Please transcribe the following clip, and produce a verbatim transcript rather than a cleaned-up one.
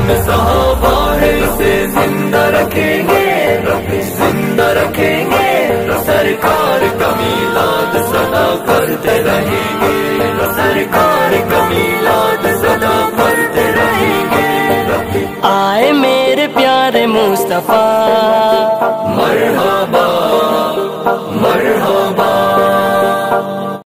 में सहाबा है इसे जिंदा रखेंगे, जिंदा रखेंगे। सरकार का मीलाद सदा करते रहेंगे, सरकार का मीलाद सदा करते रहेंगे। आए मेरे प्यारे मुस्तफा, मरहबा